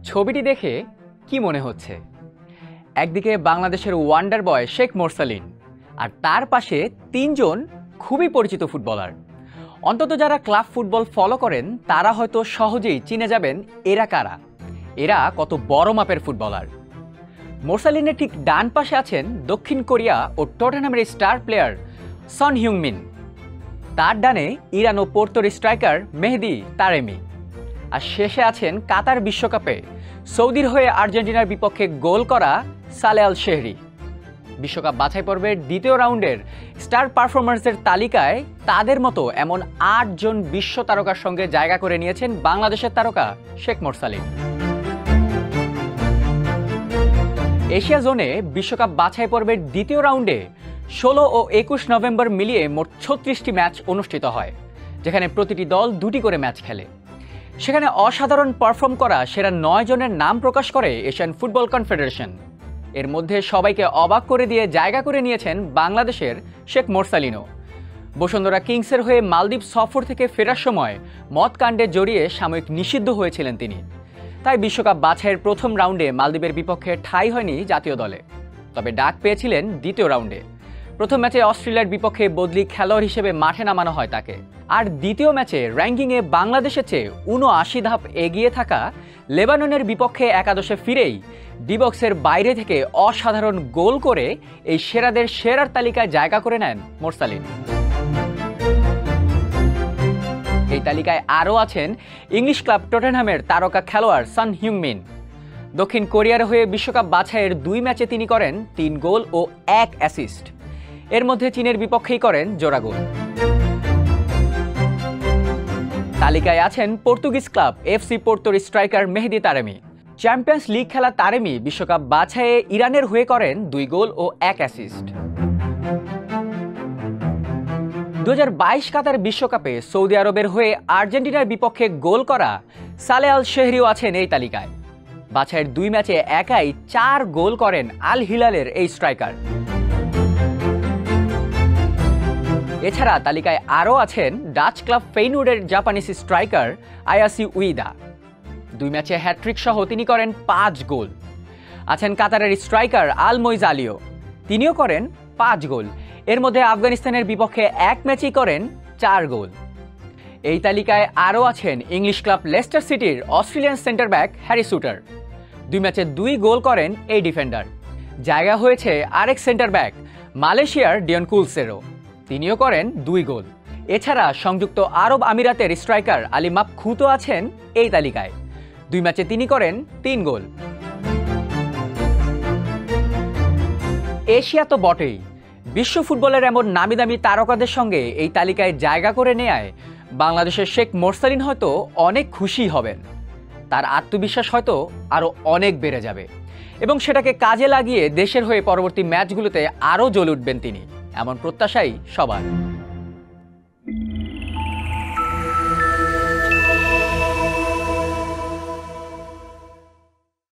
ছবিটি দেখে কি মনে হচ্ছে? একদিকে বাংলাদেশের ওয়ান্ডার বয় শেখ মোরসালিন, আর তার পাশে তিনজন খুবই পরিচিত ফুটবলার। অন্তত যারা ক্লাব ফুটবল ফলো করেন তারা হয়তো সহজেই চিনে যাবেন এরা কারা, এরা কত বড় মাপের ফুটবলার। মোরসালিনের ঠিক ডান পাশে আছেন দক্ষিণ কোরিয়া ও টটেনহামের স্টার প্লেয়ার সন হিউংমিন। তার ডানে ইরান ও পোর্তোর স্ট্রাইকার মেহেদি তারেমি। আর শেষে আছেন কাতার বিশ্বকাপে সৌদির হয়ে আর্জেন্টিনার বিপক্ষে গোল করা সালে আল শেহরি। বিশ্বকাপ বাছাই পর্বের দ্বিতীয় রাউন্ডের স্টার পারফরমার্সের তালিকায় তাদের মতো এমন ৮ জন বিশ্ব তারকার সঙ্গে জায়গা করে নিয়েছেন বাংলাদেশের তারকা শেখ মোরসালিন। এশিয়া জোনে বিশ্বকাপ বাছাই পর্বের দ্বিতীয় রাউন্ডে ১৬ ও ২১ নভেম্বর মিলিয়ে মোট ৩৬টি ম্যাচ অনুষ্ঠিত হয়, যেখানে প্রতিটি দল ২টি করে ম্যাচ খেলে। সেখানে অসাধারণ পারফর্ম করা সেরা ৯ জনের নাম প্রকাশ করে এশিয়ান ফুটবল কনফেডারেশন। এর মধ্যে সবাইকে অবাক করে দিয়ে জায়গা করে নিয়েছেন বাংলাদেশের শেখ মোরসালিনও। বসুন্ধরা কিংসের হয়ে মালদ্বীপ সফর থেকে ফেরার সময় মদ কাণ্ডে জড়িয়ে সাময়িক নিষিদ্ধ হয়েছিলেন তিনি। তাই বিশ্বকাপ বাছাইয়ের প্রথম রাউন্ডে মালদ্বীপের বিপক্ষে ঠাঁই হয়নি জাতীয় দলে, তবে ডাক পেয়েছিলেন দ্বিতীয় রাউন্ডে। প্রথম ম্যাচে অস্ট্রেলিয়ার বিপক্ষে বদলি খেলোয়াড় হিসেবে মাঠে নামানো হয় তাকে। আর দ্বিতীয় ম্যাচে র্যাঙ্কিংয়ে বাংলাদেশের চেয়ে ৭৯ ধাপ এগিয়ে থাকা লেবাননের বিপক্ষে একাদশে ফিরেই ডিবক্সের বাইরে থেকে অসাধারণ গোল করে এই সেরাদের সেরার তালিকায় জায়গা করে নেন মোরসালিন। এই তালিকায় আরও আছেন ইংলিশ ক্লাব টটেনহামের তারকা খেলোয়াড় সন হিউংমিন। দক্ষিণ কোরিয়ার হয়ে বিশ্বকাপ বাছাইয়ের ২ ম্যাচে তিনি করেন ৩ গোল ও ১ অ্যাসিস্ট। এর মধ্যে চীনের বিপক্ষেই করেন জোড়া গোল। তালিকায় আছেন পর্তুগিজ ক্লাব AFC পোর্তোর striker Mehdi Taremi. Champions League খেলা তারেমি বিশ্বকাপ বাছাইয়ে ইরানের হয়ে করেন ২ গোল ও ১ অ্যাসিস্ট। ২০২২ কাতার বিশ্বকাপে সৌদি আরবের হয়ে আর্জেন্টিনার বিপক্ষে গোল করা সালে আল শেহরিও আছেন এই তালিকায়। বাছাইয়ের ২ ম্যাচে একাই ৪ গোল করেন আল হিলালের এই স্ট্রাইকার। এছাড়া তালিকায় আরও আছেন ডাচ ক্লাব ফেইনুর্ডের জাপানিজ স্ট্রাইকার আয়াসি উইদা। ২ ম্যাচে হ্যাট্রিক সহ তিনি করেন ৫ গোল। আছেন কাতারের স্ট্রাইকার আল মইজ আলিও, তিনিও করেন ৫ গোল। এর মধ্যে আফগানিস্তানের বিপক্ষে ১ ম্যাচেই করেন ৪ গোল। এই তালিকায় আরও আছেন ইংলিশ ক্লাব লেস্টার সিটির Australian centre back Harry Souttar. ২ ম্যাচে ২ গোল করেন এই ডিফেন্ডার। জায়গা হয়েছে আরেক সেন্টার ব্যাক মালয়েশিয়ার ডিয়ন কুলসেরও, তিনিও করেন ২ গোল। এছাড়া সংযুক্ত আরব আমিরাতের স্ট্রাইকার আলী মাপখুতো আছেন এই তালিকায়। ২ ম্যাচে তিনি করেন ৩ গোল। এশিয়া তো বটেই, বিশ্ব ফুটবলের এমন নামি দামি তারকাদের সঙ্গে এই তালিকায় জায়গা করে নেয়ায় বাংলাদেশের শেখ মোরসালিন হয়তো অনেক খুশি হবেন। তার আত্মবিশ্বাস হয়তো আরও অনেক বেড়ে যাবে এবং সেটাকে কাজে লাগিয়ে দেশের হয়ে পরবর্তী ম্যাচগুলোতে আরও জ্বলে উঠবেন তিনি, এমন প্রত্যাশাই সবার।